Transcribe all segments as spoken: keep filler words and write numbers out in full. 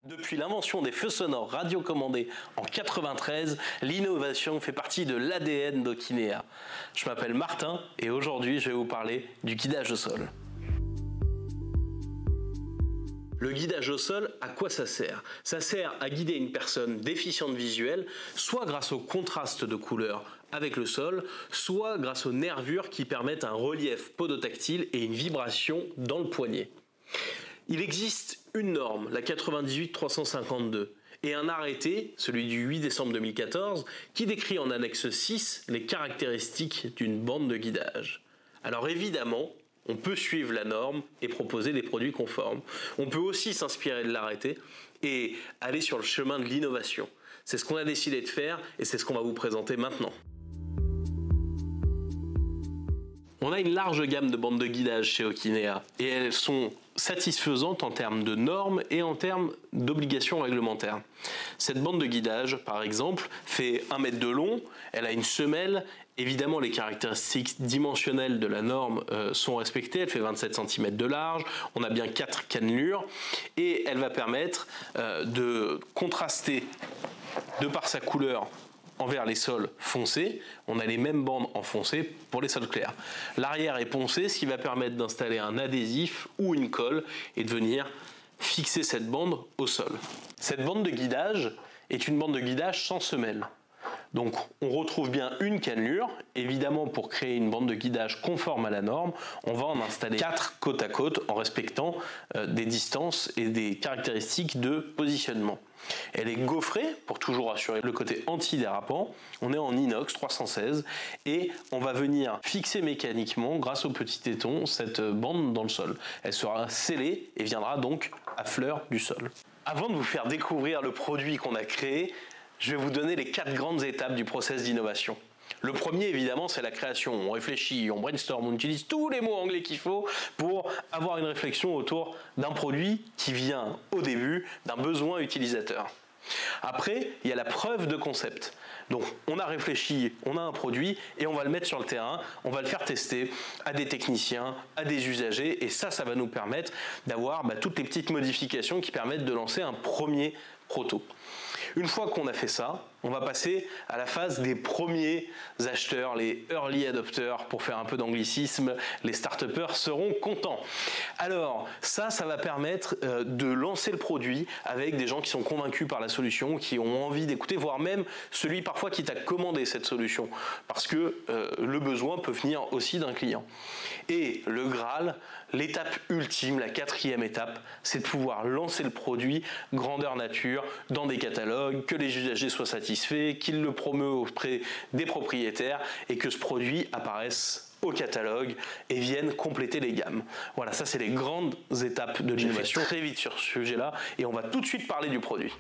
Depuis l'invention des feux sonores radiocommandés en quatre-vingt-treize, l'innovation fait partie de l'A D N d'Okinea. Je m'appelle Martin et aujourd'hui je vais vous parler du guidage au sol. Le guidage au sol, à quoi ça sert? Ça sert à guider une personne déficiente visuelle, soit grâce au contraste de couleurs avec le sol, soit grâce aux nervures qui permettent un relief podotactile et une vibration dans le poignet. Il existe une norme, la quatre-vingt-dix-huit trois cent cinquante-deux, et un arrêté, celui du huit décembre deux mille quatorze, qui décrit en annexe six les caractéristiques d'une bande de guidage. Alors évidemment, on peut suivre la norme et proposer des produits conformes. On peut aussi s'inspirer de l'arrêté et aller sur le chemin de l'innovation. C'est ce qu'on a décidé de faire et c'est ce qu'on va vous présenter maintenant. On a une large gamme de bandes de guidage chez Okinea et elles sont satisfaisantes en termes de normes et en termes d'obligations réglementaires. Cette bande de guidage, par exemple, fait un mètre de long, elle a une semelle, évidemment les caractéristiques dimensionnelles de la norme euh, sont respectées, elle fait vingt-sept centimètres de large, on a bien quatre cannelures et elle va permettre euh, de contraster de par sa couleur envers les sols foncés, on a les mêmes bandes en foncé pour les sols clairs. L'arrière est poncé, ce qui va permettre d'installer un adhésif ou une colle et de venir fixer cette bande au sol. Cette bande de guidage est une bande de guidage sans semelle. Donc on retrouve bien une cannelure, évidemment pour créer une bande de guidage conforme à la norme, on va en installer quatre côte à côte en respectant euh, des distances et des caractéristiques de positionnement. Elle est gaufrée pour toujours assurer le côté antidérapant, on est en inox trois cent seize et on va venir fixer mécaniquement grâce au petit téton cette bande dans le sol. Elle sera scellée et viendra donc à fleur du sol. Avant de vous faire découvrir le produit qu'on a créé, je vais vous donner les quatre grandes étapes du process d'innovation. Le premier, évidemment, c'est la création. On réfléchit, on brainstorm, on utilise tous les mots anglais qu'il faut pour avoir une réflexion autour d'un produit qui vient au début d'un besoin utilisateur. Après, il y a la preuve de concept. Donc, on a réfléchi, on a un produit et on va le mettre sur le terrain, on va le faire tester à des techniciens, à des usagers et ça, ça va nous permettre d'avoir bah, toutes les petites modifications qui permettent de lancer un premier proto. Une fois qu'on a fait ça, on va passer à la phase des premiers acheteurs, les early adopters, pour faire un peu d'anglicisme, les start-upers seront contents. Alors ça, ça va permettre euh, de lancer le produit avec des gens qui sont convaincus par la solution, qui ont envie d'écouter, voire même celui parfois qui t'a commandé cette solution, parce que euh, le besoin peut venir aussi d'un client. Et le Graal, l'étape ultime, la quatrième étape, c'est de pouvoir lancer le produit grandeur nature dans des catalogues, que les usagers soient satisfaits, qu'ils le promeuvent auprès des propriétaires et que ce produit apparaisse au catalogue et vienne compléter les gammes. Voilà, ça c'est les grandes étapes de l'innovation. Très vite sur ce sujet-là et on va tout de suite parler du produit.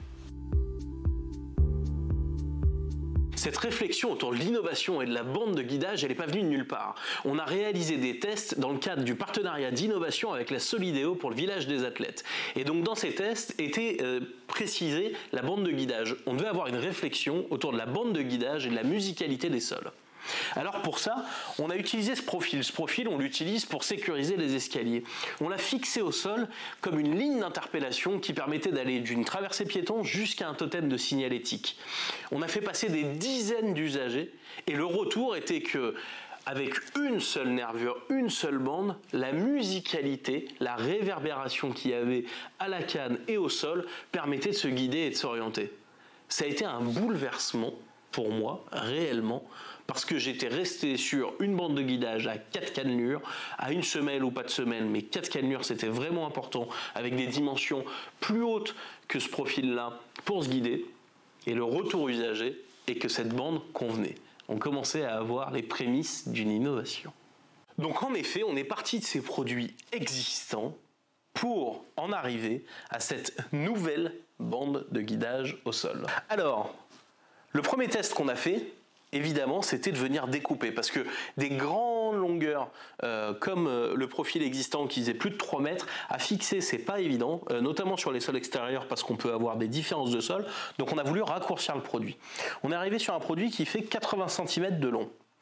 Cette réflexion autour de l'innovation et de la bande de guidage, elle n'est pas venue de nulle part. On a réalisé des tests dans le cadre du partenariat d'innovation avec la Solidéo pour le village des athlètes. Et donc dans ces tests était euh, précisée la bande de guidage. On devait avoir une réflexion autour de la bande de guidage et de la musicalité des sols. Alors pour ça, on a utilisé ce profil. Ce profil, on l'utilise pour sécuriser les escaliers. On l'a fixé au sol comme une ligne d'interpellation qui permettait d'aller d'une traversée piéton jusqu'à un totem de signalétique. On a fait passer des dizaines d'usagers et le retour était que avec une seule nervure, une seule bande, la musicalité, la réverbération qu'il y avait à la canne et au sol permettait de se guider et de s'orienter. Ça a été un bouleversement pour moi, réellement, parce que j'étais resté sur une bande de guidage à quatre cannelures, à une semelle ou pas de semelle, mais quatre cannelures c'était vraiment important, avec des dimensions plus hautes que ce profil-là pour se guider, et le retour usager est que cette bande convenait. On commençait à avoir les prémices d'une innovation. Donc en effet, on est parti de ces produits existants pour en arriver à cette nouvelle bande de guidage au sol. Alors, le premier test qu'on a fait, évidemment, c'était de venir découper, parce que des grandes longueurs, euh, comme euh, le profil existant qui faisait plus de trois mètres, à fixer, c'est pas évident, euh, notamment sur les sols extérieurs, parce qu'on peut avoir des différences de sol, donc on a voulu raccourcir le produit. On est arrivé sur un produit qui fait quatre-vingts centimètres de long.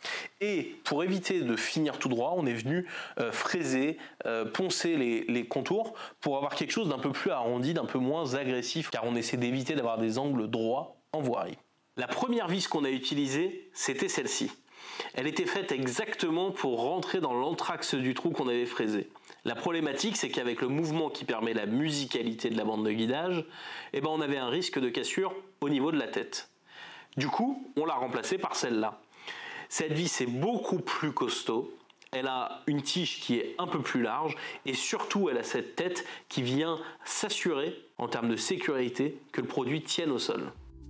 Et pour éviter de finir tout droit, on est venu euh, fraiser, euh, poncer les, les contours pour avoir quelque chose d'un peu plus arrondi, d'un peu moins agressif, car on essaie d'éviter d'avoir des angles droits en voirie. La première vis qu'on a utilisée, c'était celle-ci. Elle était faite exactement pour rentrer dans l'anthrax du trou qu'on avait fraisé. La problématique, c'est qu'avec le mouvement qui permet la musicalité de la bande de guidage, eh ben on avait un risque de cassure au niveau de la tête. Du coup, on l'a remplacée par celle-là. Cette vis est beaucoup plus costaud, elle a une tige qui est un peu plus large et surtout elle a cette tête qui vient s'assurer en termes de sécurité que le produit tienne au sol.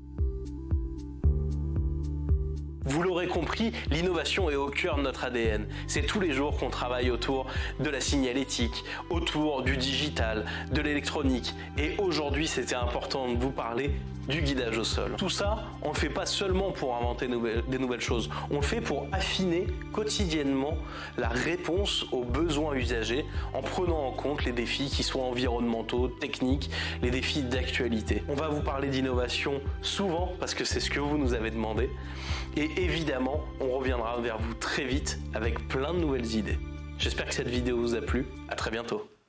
Vous l'aurez compris, l'innovation est au cœur de notre A D N. C'est tous les jours qu'on travaille autour de la signalétique, autour du digital, de l'électronique. Et aujourd'hui, c'était important de vous parler du guidage au sol. Tout ça, on ne le fait pas seulement pour inventer des nouvelles choses. On le fait pour affiner quotidiennement la réponse aux besoins usagers en prenant en compte les défis qui soient environnementaux, techniques, les défis d'actualité. On va vous parler d'innovation souvent parce que c'est ce que vous nous avez demandé. Et évidemment, on reviendra vers vous très vite avec plein de nouvelles idées. J'espère que cette vidéo vous a plu. À très bientôt.